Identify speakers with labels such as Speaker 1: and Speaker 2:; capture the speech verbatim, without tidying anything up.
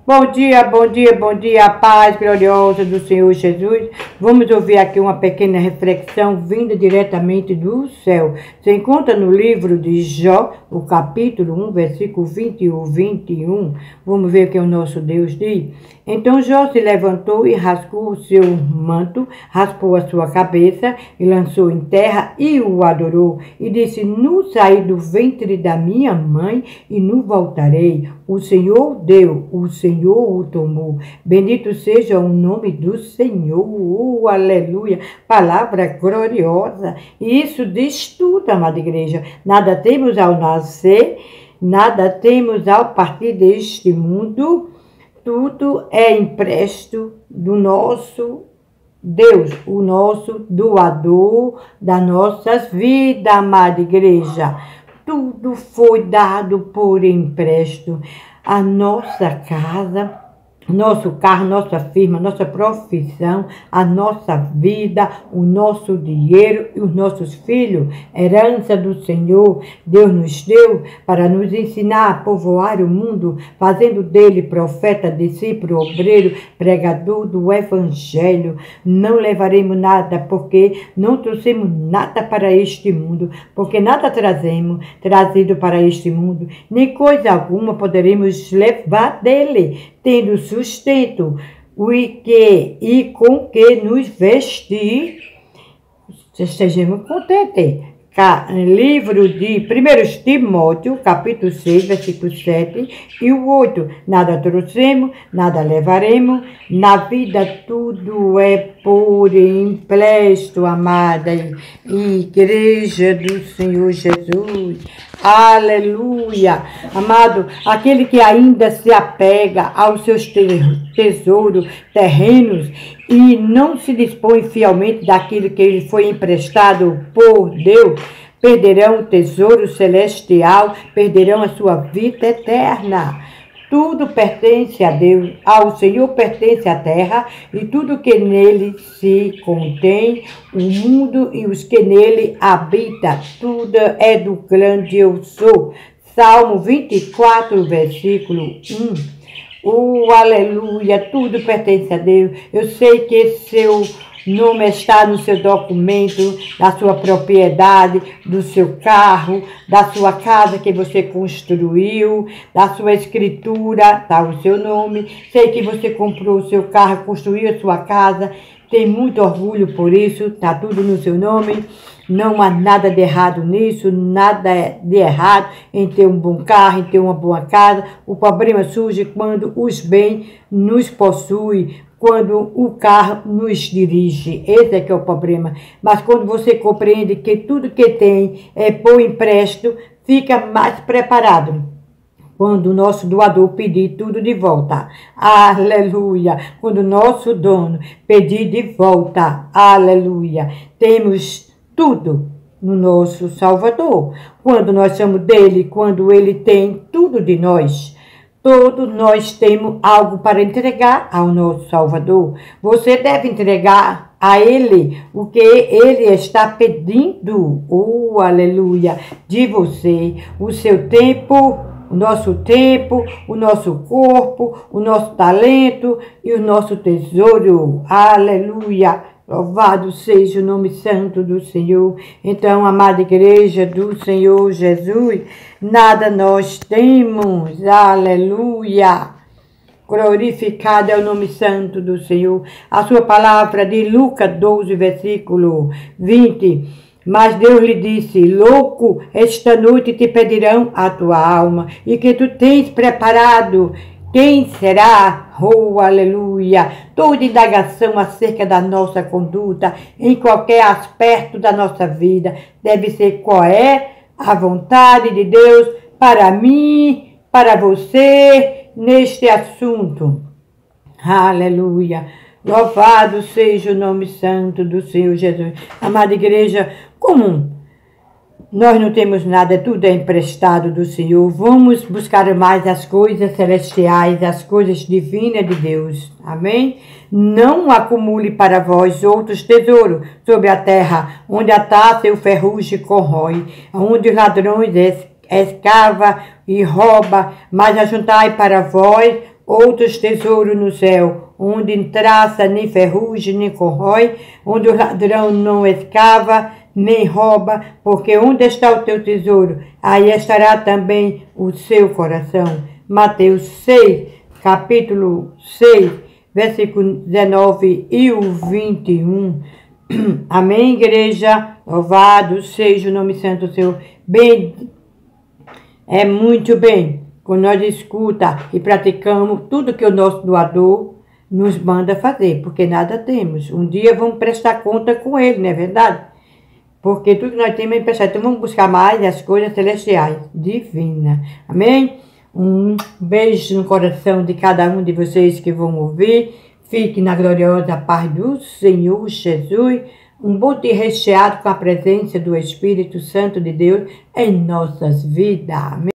Speaker 1: Bom dia, bom dia, bom dia, a paz gloriosa do Senhor Jesus. Vamos ouvir aqui uma pequena reflexão vinda diretamente do céu. Se encontra no livro de Jó, o capítulo um, versículo vinte e um, vinte e um. Vamos ver o que o nosso Deus diz. Então Jó se levantou e rasgou o seu manto, raspou a sua cabeça e lançou em terra e o adorou. E disse, nu saí do ventre da minha mãe e nu voltarei. O Senhor deu, o Senhor o tomou. Bendito seja o nome do Senhor. Oh, aleluia. Palavra gloriosa. E isso diz tudo, amada igreja. Nada temos ao nascer, nada temos ao partir deste mundo. Tudo é empréstimo do nosso Deus, o nosso doador das nossas vidas, amada igreja. Tudo foi dado por empréstimo. A nossa casa, nosso carro, nossa firma, nossa profissão, a nossa vida, o nosso dinheiro e os nossos filhos, herança do Senhor, Deus nos deu para nos ensinar a povoar o mundo, fazendo dele profeta, discípulo, obreiro, pregador do Evangelho. Não levaremos nada, porque não trouxemos nada para este mundo, porque nada trazemos, trazido para este mundo, nem coisa alguma poderemos levar dele, tendo sustento, o que e com que nos vestir, estejamos contentes. Livro de primeiro Timóteo, capítulo seis, versículo sete e o oito. Nada trouxemos, nada levaremos, na vida tudo é por empréstimo, amada igreja do Senhor Jesus. Aleluia! Amado, aquele que ainda se apega aos seus tesouros terrenos e não se dispõe fielmente daquilo que lhe foi emprestado por Deus, perderão o tesouro celestial, perderão a sua vida eterna. Tudo pertence a Deus, ao Senhor pertence a terra e tudo que nele se contém, o mundo e os que nele habitam, tudo é do grande eu sou. Salmo vinte e quatro, versículo um. Oh, aleluia, tudo pertence a Deus. Eu sei que seu nome está no seu documento, da sua propriedade, do seu carro, da sua casa que você construiu, da sua escritura, está o seu nome. Sei que você comprou o seu carro, construiu a sua casa, tem muito orgulho por isso, está tudo no seu nome. Não há nada de errado nisso, nada de errado em ter um bom carro, em ter uma boa casa. O problema surge quando os bens nos possuem, quando o carro nos dirige. Esse é que é o problema. Mas quando você compreende que tudo que tem é por empréstimo, fica mais preparado quando o nosso doador pedir tudo de volta. Aleluia! Quando o nosso dono pedir de volta. Aleluia! Temos tudo no nosso Salvador. Quando nós somos dele, quando ele tem tudo de nós. Todos nós temos algo para entregar ao nosso Salvador. Você deve entregar a ele o que ele está pedindo. Oh, aleluia! De você, o seu tempo, o nosso tempo, o nosso corpo, o nosso talento e o nosso tesouro. Aleluia! Louvado seja o nome santo do Senhor. Então, amada igreja do Senhor Jesus, nada nós temos. Aleluia! Glorificado é o nome santo do Senhor. A sua palavra de Lucas doze, versículo vinte. Mas Deus lhe disse, louco, esta noite te pedirão a tua alma, e que tu tens preparado. Quem será? Oh, aleluia! Toda indagação acerca da nossa conduta, em qualquer aspecto da nossa vida, deve ser qual é a vontade de Deus para mim, para você, neste assunto. Aleluia! Louvado seja o nome santo do Senhor Jesus. Amada igreja comum, nós não temos nada, tudo é emprestado do Senhor. Vamos buscar mais as coisas celestiais, as coisas divinas de Deus. Amém? Não acumule para vós outros tesouros sobre a terra, onde a taça e o ferrugem corrói, onde os ladrões escavam e roubam, mas ajuntai para vós outros tesouros no céu, onde traça nem ferrugem nem corrói, onde o ladrão não escava nem rouba, porque onde está o teu tesouro, aí estará também o seu coração. Mateus seis, capítulo seis, versículo dezenove e o vinte e um. Amém, igreja? Louvado seja o nome santo do Senhor. Bem, é muito bem quando nós escuta e praticamos tudo que o nosso doador nos manda fazer, porque nada temos. Um dia vamos prestar conta com ele, não é verdade? Porque tudo que nós temos é emprestado. Então vamos buscar mais as coisas celestiais, divinas. Amém? Um beijo no coração de cada um de vocês que vão ouvir. Fique na gloriosa paz do Senhor Jesus. Um bom dia recheado com a presença do Espírito Santo de Deus em nossas vidas. Amém?